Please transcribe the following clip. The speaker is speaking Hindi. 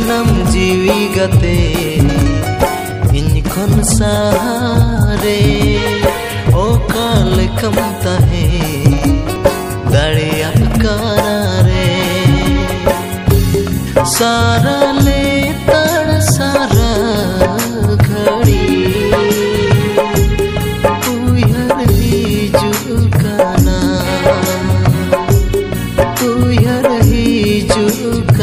नाम जीवी गाते इन खन सारे ओका लेकम ताहे दाड़िया कारे सारा ले तड़ सारा घड़ी उयहर हिजुकाना उयहर हिजुकाना।